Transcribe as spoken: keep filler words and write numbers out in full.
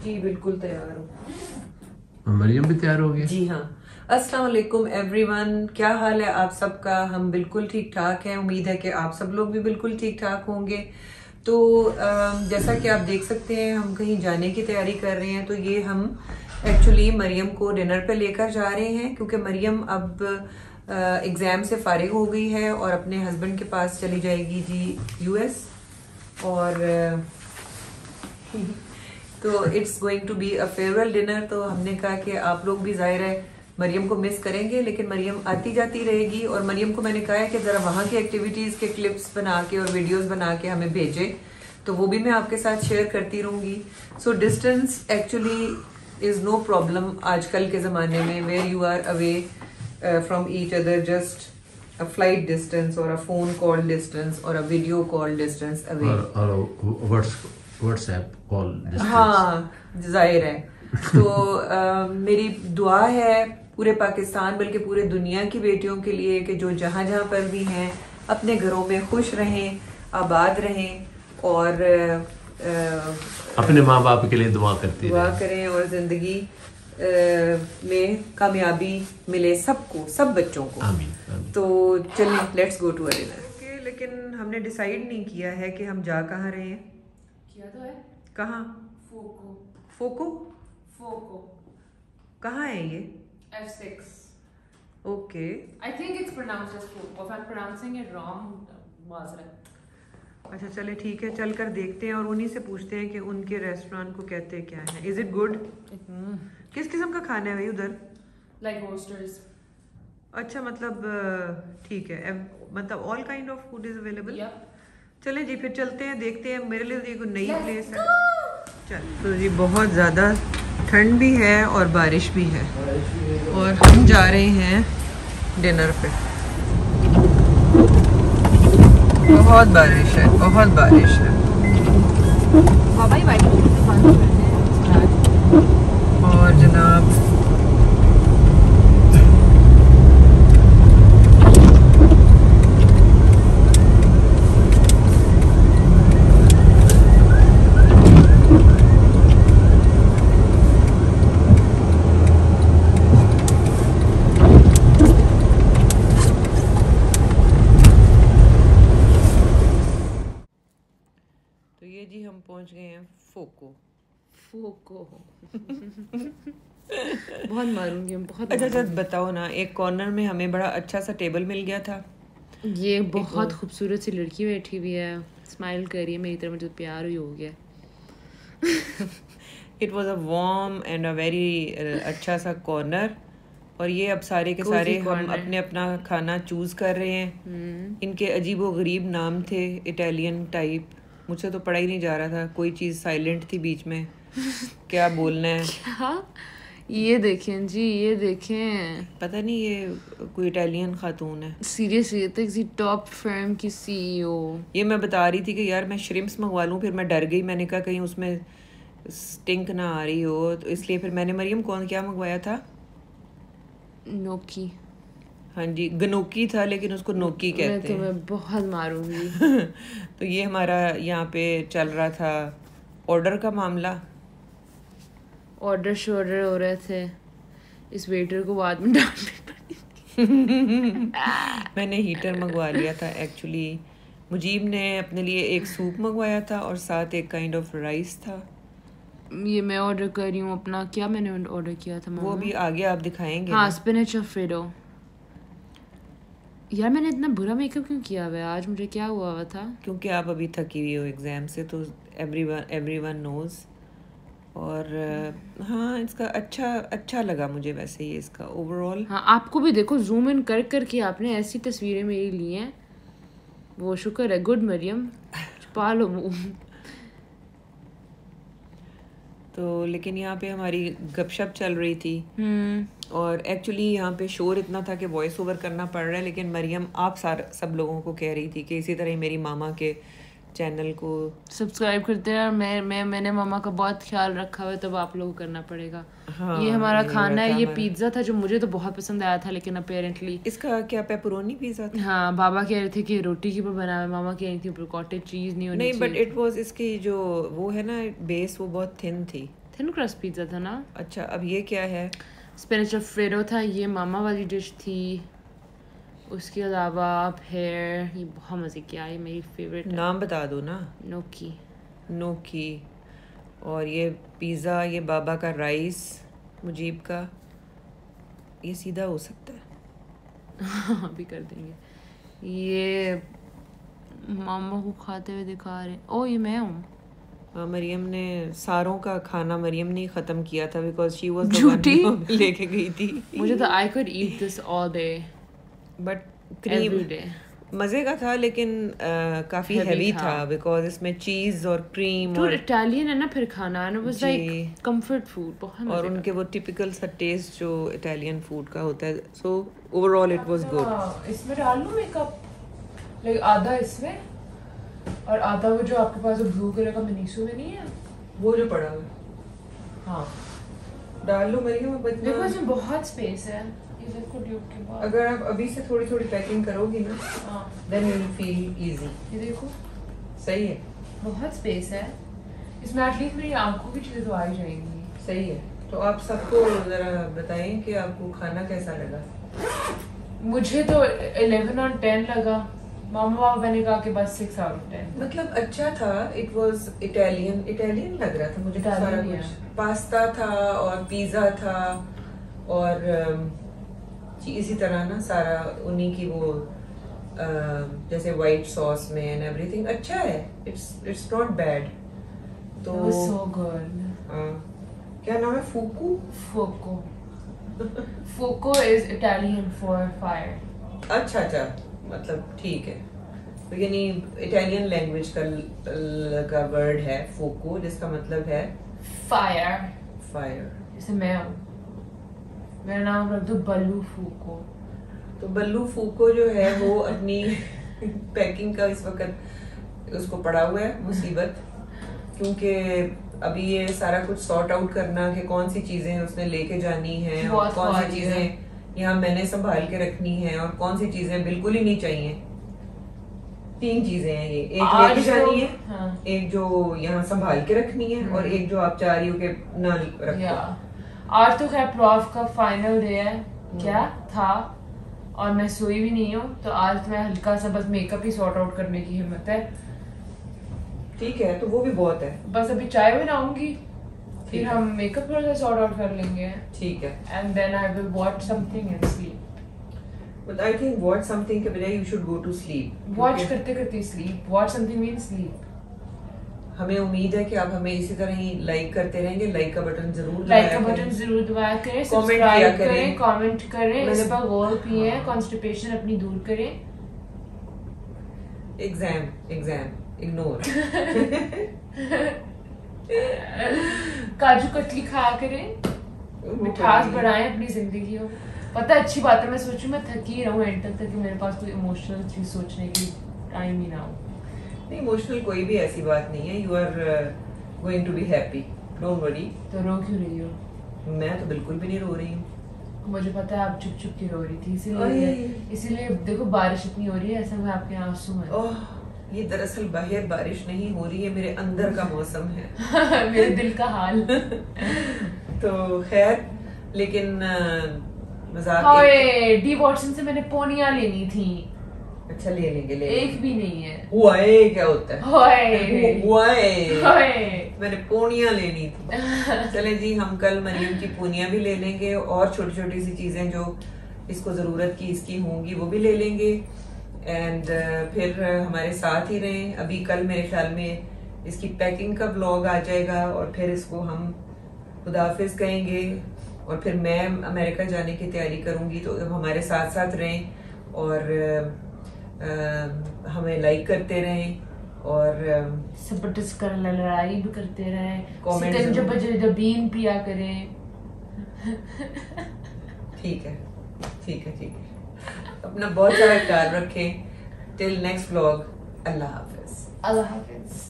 जी बिल्कुल तैयार हूँ। मरियम भी तैयार हो गई? जी हाँ। अस्सलाम वालेकुम एवरीवन, क्या हाल है आप सबका? हम बिल्कुल ठीक ठाक हैं। उम्मीद है कि आप सब लोग भी बिल्कुल ठीक ठाक होंगे। तो जैसा कि आप देख सकते हैं हम कहीं जाने की तैयारी कर रहे हैं। तो ये हम एक्चुअली मरियम को डिनर पे लेकर जा रहे हैं क्योंकि मरियम अब एग्ज़ाम से फारिग हो गई है और अपने हस्बैंड के पास चली जाएगी जी यूएस। और तो it's going to be a farewell dinner. तो हमने कहा कि आप लोग भी जाहिर है मरियम को मिस करेंगे, लेकिन मरियम आती जाती रहेगी। और मरियम को मैंने कहा है कि ज़रा वहाँ की एक्टिविटीज़ के क्लिप्स बना के और वीडियोस बना के हमें भेजे, तो वो भी मैं आपके साथ शेयर करती रहूँगी। So distance actually is no problem आजकल के ज़माने में, where you are away from each other, just a flight distance or a phone call distance or a video call distance away और, और व्हाट्सएप कॉल डिस्टेंस। हाँ जाहिर है। तो आ, मेरी दुआ है पूरे पाकिस्तान बल्कि पूरे दुनिया की बेटियों के लिए कि जो जहाँ जहाँ पर भी हैं अपने घरों में खुश रहें, आबाद रहें और आ, अपने माँ बाप के लिए दुआ करती दुआ करें और जिंदगी में कामयाबी मिले सबको, सब बच्चों को। आमीन, आमीन। तो चलिए let's go to a dinner. लेकिन हमने डिसाइड नहीं किया है कि हम जा कहाँ रहे हैं। किया तो है। कहाँ? फोको। फोको? फोको कहाँ है ये? F six. Okay. I think it's pronounced as Foco. If I'm pronouncing it wrong, माजरत। अच्छा चले ठीक है, चल कर देखते हैं और उन्हीं से पूछते हैं कि उनके रेस्टोरेंट को कहते हैं क्या है। Is it good? किस किस्म का खाना है भाई उधर? Like oysters. अच्छा मतलब ठीक है, मतलब all kind of food is available. Yep. चले जी फिर चलते हैं, देखते हैं। मेरे लिए ये कोई नई प्लेस है। चल तो जी बहुत ज़्यादा ठंड भी है और बारिश भी है और हम जा रहे हैं डिनर पे। बहुत बारिश है, बहुत बारिश है। बाबा ही वाइट और जनाब जी हम पहुंच गए हैं फोको। फोको बहुत मारूंगी हम, बहुत। अच्छा अच्छा बताओ ना, एक कॉर्नर में हमें बड़ा अच्छा सा टेबल मिल गया था। ये बहुत खूबसूरत सी लड़की बैठी हुई है, स्माइल कर रही है मेरी तरफ, मुझे तो प्यार ही हो गया। It was a warm and a very अच्छा सा कॉर्नर। और ये अब सारे के सारे हम अपने अपना खाना चूज कर रहे हैं। इनके अजीबो गरीब नाम थे, इटालियन टाइप। मुझसे तो पढ़ा ही नहीं जा रहा था, कोई चीज़ साइलेंट थी बीच में। क्या बोलना है? क्या? ये देखें जी, ये देखें, पता नहीं ये कोई इटालियन खातून है। सीरियसली ये तो किसी टॉप फर्म की सीईओ। ये मैं बता रही थी कि यार मैं श्रिम्प्स मंगवा लूँ, फिर मैं डर गई। मैंने कहा कहीं उसमें स्टिंक ना आ रही हो, तो इसलिए फिर मैंने मरियम कौन क्या मंगवाया था? नोकी। हाँ जी गनोकी था, लेकिन उसको नोकी कहते हैं। मैं तुम्हें बहुत मारूंगी। तो ये हमारा यहाँ पे चल रहा था ऑर्डर का मामला। ऑर्डर शॉर्डर हो रहे थे, इस वेटर को बाद में डांटनी पड़ी। मैंने हीटर मंगवा लिया था एक्चुअली। मुजीब ने अपने लिए एक सूप मंगवाया था और साथ एक काइंड ऑफ राइस था। ये मैं ऑर्डर कर रही हूँ अपना। क्या मैंने ऑर्डर किया था मामा? वो भी आगे आप दिखाएंगे। हाँ, स्पिनच अल्फ्रेडो। यार मैंने इतना बुरा मेकअप क्यों किया हुआ है आज? मुझे क्या हुआ हुआ था? क्योंकि आप अभी थकी हुई हो एग्जाम से, तो एवरीवन एवरीवन नोज। और हाँ इसका अच्छा अच्छा लगा मुझे वैसे ये इसका ओवरऑल। हाँ आपको भी देखो, जूम इन कर करके आपने ऐसी तस्वीरें मेरी ली हैं, वो शुक्र है। गुड मरियम, छुपा लो मुँह। तो लेकिन यहाँ पे हमारी गपशप चल रही थी और एक्चुअली यहाँ पे शोर इतना था कि वॉइस ओवर करना पड़ रहा है। लेकिन मरियम आप सार सब लोगों को कह रही थी कि इसी तरह मेरी मामा के चैनल को सब्सक्राइब करते हैं। मैं मैं मैंने मामा का बहुत ख्याल रखा हुआ है, तब आप लोगों को करना पड़ेगा। हाँ, ये हमारा ये खाना है। ये हमारा। पिज्ज़ा था जो मुझे तो बहुत पसंद आया था, लेकिन अपेरेंटली इसका क्या पेपरोनी पिज्जा था? हाँ बाबा कह रहे थे कि रोटी के ऊपर बना हुआ, मामा कह रही थी ऊपर कॉटेज चीज़ नहीं होनी नहीं, चाहिए। बट इट वाज इसकी जो वो है ना बेस, वो बहुत थिन थी। थिन क्रस्ट पिज्ज़ा था ना। अच्छा अब ये क्या है? स्पिनच अल्फ्रेडो था, ये मामा वाली डिश थी। उसके अलावा फिर ये बहुत मज़े की आई, मेरी फेवरेट है। नाम बता दो ना। नोकी। नोकी। और ये पिज़्ज़ा, ये बाबा का राइस, मुजीब का, ये सीधा हो सकता है। हाँ भी कर देंगे। ये मामा को खाते हुए दिखा रहे। ओ ये मैं हूँ। हाँ, मरियम ने सारों का खाना मरियम ने ख़त्म किया था बिकॉज शी वाज झूठी लेके गई थी। मुझे तो I could eat this all day but cream every day. मज़े का था लेकिन आ, काफ़ी Heavy हैवी था। था बिकॉज इसमें चीज़ और क्रीम तो और इटालियन है ना फिर खाना, एंड इट वाज जी। लाइक कंफर्ट फूड, बहुत और मजे उनके वो टिपिकल सा टेस्ट जो इटालियन फूड का होता है। So overall it was good. का। इसमें डाल लूं मेकअप, लाइक आधा इसमें और आधा वो जो आपके पास ब्लू कलर का मिनीसो में नहीं है वो जो पड़ा हुआ है हाँ डाल लो मरियम। अब इतना- देखो इसमें बहुत स्पेस है, ये देखो ट्यूब के बाद। अगर आप अभी से थोड़ी थोड़ी पैकिंग करोगी ना हाँ then you will feel easy. ये देखो सही है, बहुत स्पेस है इसमें, एटलीस्ट मेरी आंखों की चीजें तो आ ही जाएंगी। सही है। तो आप सबको जरा बताएं कि आपको खाना कैसा लगा। मुझे तो इलेवन और टेन लगा, मामा बाबा ने कहा कि बस सिक्स आउट ऑफ टेन। मतलब अच्छा था। इट वाज इटालियन इटालियन लग रहा था मुझे तो सारा Italian, कुछ। yeah. पास्ता था और पिज़्ज़ा था और अम, इसी तरह ना सारा उन्हीं की वो अम, जैसे वाइट सॉस में एंड एवरीथिंग अच्छा है। It's it's not bad. तो It was so good. हाँ, क्या नाम है? फूकू। Foco. Foco is Italian for fire. अच्छा अच्छा, मतलब ठीक है। तो यानी इटालियन लैंग्वेज का का वर्ड है फोको, जिसका मतलब है Fire. फायर। जैसे मैं हूँ, मेरा नाम रख दो बल्लू फूको। तो बल्लू फूको जो है वो अपनी पैकिंग का इस वक्त उसको पड़ा हुआ है मुसीबत, क्योंकि अभी ये सारा कुछ सॉर्ट आउट करना कि कौन सी चीजें उसने लेके जानी है और बहुत कौन सी भारी है। चीजें यहाँ मैंने संभाल के रखनी है और कौन सी चीजें बिल्कुल ही नहीं चाहिए। तीन चीजें हैं ये, एक आज लेके तो- जानी है, हाँ। एक जो यहाँ संभाल के रखनी है और एक जो आप चाह रही हो कि ना रखो। या आज तो खैर प्रॉफ का फाइनल डे है क्या था, और मैं सोई भी नहीं हूँ, तो आज मैं हल्का सा बस मेकअप ही सॉर्ट आउट करने की हिम्मत है। ठीक है, तो वो भी बहुत है। बस अभी चाय बनाऊंगी, फिर ठीक है। हम मेकअप थोड़ा सा सॉर्ट आउट कर लेंगे, ठीक है। And then I will watch something and sleep. But I think watch something के बजाय you should go to sleep. Watch क्योंकि करते करते sleep, watch something mean sleep. हमें उम्मीद है कि आप हमें इसी तरह ही लाइक करते रहेंगे। लाइक का बटन जरूर लाइक का दबाया बटन करें। जरूर दबाया करें, Comment सब्सक्राइब किया करें, करें। कमेंट करें, इस मैंने- पर गौर पिए, हाँ। कॉन्स्टिपेशन अपनी दूर करें। Exam exam ignore. Kaju katli खाया करें, मिठास बढ़ाएं अपनी जिंदगी को। पता है अच्छी बात है, मैं सोचूं मैं थकी रहूं एंड तक कि मेरे पास कोई इमोशनल चीज सोचने की टाइम ही ना हो। नहीं, इमोशनल कोई भी ऐसी बात नहीं है। You are going to be happy, don't worry. तो रो क्यों रही हो? मैं तो बिल्कुल भी नहीं रो रही हूँ। मुझे पता है आप चुप चुप की रो रही थी, इसीलिए अरे। इसीलिए देखो बारिश इतनी हो रही है, ऐसा में आपके आंसू हैं। ओह, ये दरअसल बाहर बारिश नहीं हो रही है, मेरे अंदर का मौसम है। मेरे दिल का हाल। तो खैर, लेकिन अ, मजाक हाय, एक- डी वॉटसन से मैंने पोनियां लेनी थी, अच्छा ले लेंगे ले एक लेंगे। भी नहीं है। हुआ है क्या होता है? हाय हुआ है। हाय। मैंने पूनियां लेनी थी। चले जी, हम कल मरियम की पूनियां भी ले लेंगे और छोटी छोटी सी चीजें जो इसको जरूरत की इसकी होंगी वो भी ले लेंगे। एंड फिर हमारे साथ ही रहें। अभी कल मेरे ख्याल में इसकी पैकिंग का व्लॉग आ जाएगा और फिर इसको हम खुदाफिज कहेंगे और फिर मैं अमेरिका जाने की तैयारी करूंगी। तो हमारे साथ साथ रहें और आ, आ, हमें लाइक करते रहें और जबरदस्त कर लड़ाई भी करते रहे, Comment सिकंजा जरूर। बजबीन पिया करें। ठीक है ठीक है ठीक है। अपना बहुत सारा ख्याल रखें। टिल नेक्स्ट व्लॉग, अल्लाह हाफिज। अल्लाह हाफिज।